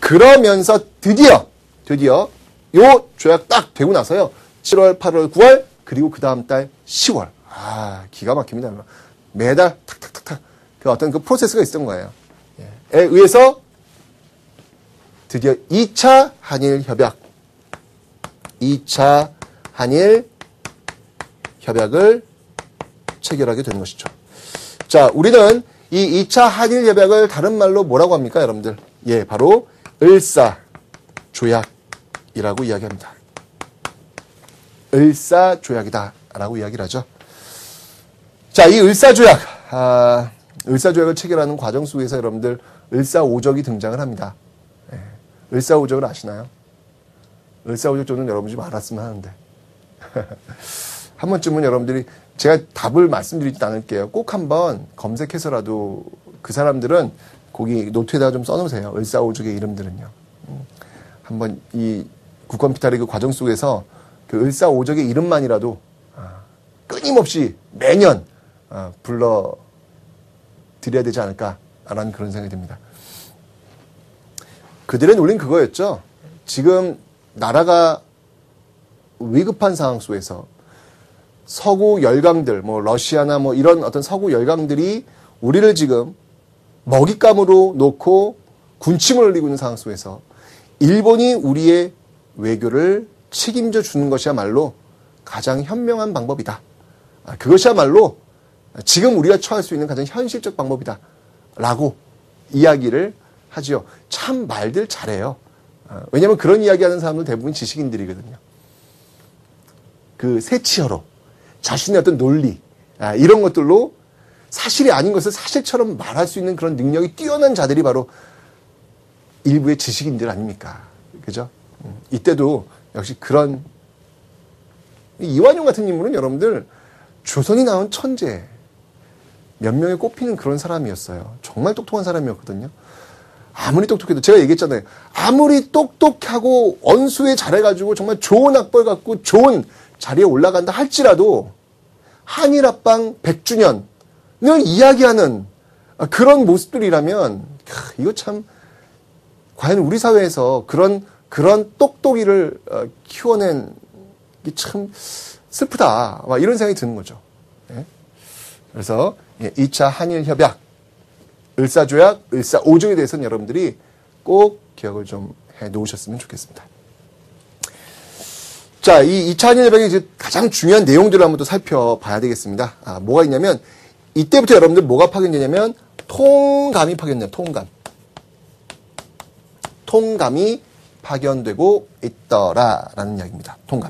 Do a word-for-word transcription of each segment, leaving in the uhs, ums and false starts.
그러면서 드디어 드디어 요 조약 딱 되고 나서요. 칠월, 팔월, 구월 그리고 그 다음 달 시월. 아, 기가 막힙니다. 매달 탁탁탁탁 그 어떤 그 프로세스가 있었던 거예요. 에 의해서 드디어 이 차 한일 협약, 이 차 한일 협약을 체결하게 되는 것이죠. 자, 우리는 이 이 차 한일 협약을 다른 말로 뭐라고 합니까, 여러분들? 예, 바로 을사조약이라고 이야기합니다. 을사조약이다라고 이야기를 하죠. 자, 이 을사조약, 아, 을사조약을 체결하는 과정 속에서 여러분들 을사오적이 등장을 합니다. 예, 을사오적을 아시나요? 을사오적 저는 여러분이 좀 알았으면 하는데 한 번쯤은 여러분들이 제가 답을 말씀드리지 않을게요. 꼭 한번 검색해서라도 그 사람들은 거기 노트에다가 좀 써놓으세요. 을사오적의 이름들은요. 음, 한번 이 국권피탈의 그 과정 속에서 그 을사오적의 이름만이라도 아, 끊임없이 매년 아, 불러 드려야 되지 않을까라는 그런 생각이 듭니다. 그들의 논리는 그거였죠. 지금 나라가 위급한 상황 속에서 서구 열강들, 뭐 러시아나 뭐 이런 어떤 서구 열강들이 우리를 지금 먹잇감으로 놓고 군침을 흘리고 있는 상황 속에서 일본이 우리의 외교를 책임져 주는 것이야말로 가장 현명한 방법이다. 그것이야말로 지금 우리가 처할 수 있는 가장 현실적 방법이다. 라고 이야기를 하지요. 참 말들 잘해요. 왜냐하면 그런 이야기하는 사람들 대부분 지식인들이거든요. 그 새치어로 자신의 어떤 논리 이런 것들로 사실이 아닌 것을 사실처럼 말할 수 있는 그런 능력이 뛰어난 자들이 바로 일부의 지식인들 아닙니까? 그죠? 이때도 역시 그런 이완용 같은 인물은 여러분들 조선이 나온 천재 몇 명에 꼽히는 그런 사람이었어요. 정말 똑똑한 사람이었거든요. 아무리 똑똑해도 제가 얘기했잖아요. 아무리 똑똑하고 언수에 잘해가지고 정말 좋은 학벌 갖고 좋은 자리에 올라간다 할지라도 한일합방 백 주년을 이야기하는 그런 모습들이라면 이거 참 과연 우리 사회에서 그런 그런 똑똑이를 키워낸 게 참 슬프다. 막 이런 생각이 드는 거죠. 그래서 이 차 한일협약, 을사조약, 을사오적에 대해서는 여러분들이 꼭 기억을 좀 해놓으셨으면 좋겠습니다. 자, 이 이 차 한일협약의 이제 가장 중요한 내용들을 한번 또 살펴봐야 되겠습니다. 아, 뭐가 있냐면 이때부터 여러분들 뭐가 파견되냐면 통감이 파견돼요. 통감. 통감이 파견되고 있더라라는 이야기입니다. 통감.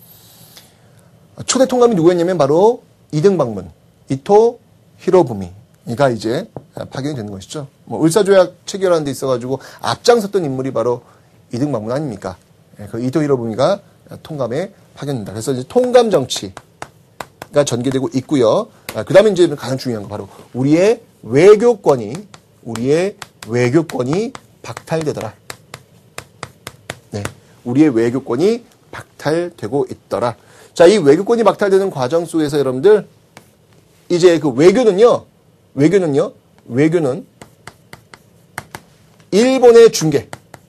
초대 통감이 누구였냐면 바로 이등방문, 이토 히로부미가 이제 파견이 되는 것이죠. 뭐 을사조약 체결하는 데 있어가지고 앞장섰던 인물이 바로 이등방문 아닙니까? 그 이토 히로부미가 통감에 파견된다. 그래서 이제 통감 정치가 전개되고 있고요. 그 다음에 이제 가장 중요한 거 바로 우리의 외교권이 우리의 외교권이 박탈되더라. 네, 우리의 외교권이 박탈되고 있더라. 자, 이 외교권이 박탈되는 과정 속에서 여러분들 이제 그 외교는요, 외교는요, 외교는 일본의 중개,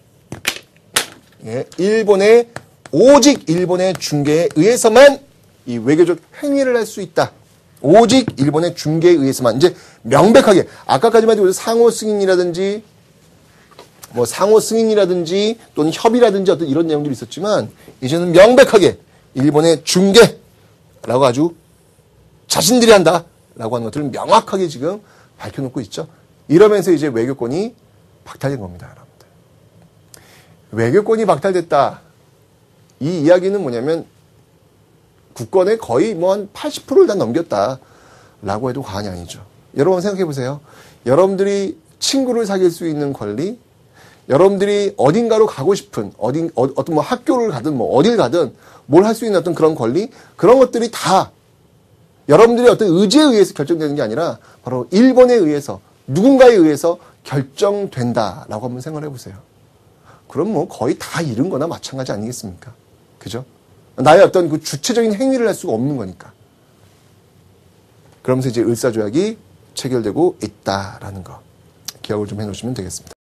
예, 일본의 오직 일본의 중개에 의해서만 이 외교적 행위를 할 수 있다. 오직 일본의 중개에 의해서만 이제 명백하게 아까까지만 해도 상호 승인이라든지 뭐 상호 승인이라든지 또는 협의라든지 어떤 이런 내용들이 있었지만 이제는 명백하게 일본의 중개라고 아주 자신들이 한다라고 하는 것들을 명확하게 지금 밝혀놓고 있죠. 이러면서 이제 외교권이 박탈된 겁니다, 여러분들. 외교권이 박탈됐다. 이 이야기는 뭐냐면 국권의 거의 뭐 한 팔십 퍼센트를 다 넘겼다라고 해도 과언이 아니죠. 여러분 생각해 보세요. 여러분들이 친구를 사귈 수 있는 권리, 여러분들이 어딘가로 가고 싶은 어딘 어, 어떤 뭐 학교를 가든 뭐 어딜 가든 뭘 할 수 있는 어떤 그런 권리, 그런 것들이 다 여러분들의 어떤 의지에 의해서 결정되는 게 아니라 바로 일본에 의해서 누군가에 의해서 결정된다라고 한번 생각을 해보세요. 그럼 뭐 거의 다 잃은 거나 마찬가지 아니겠습니까? 그죠? 나의 어떤 그 주체적인 행위를 할 수가 없는 거니까. 그러면서 이제 을사조약이 체결되고 있다라는 거 기억을 좀 해놓으시면 되겠습니다.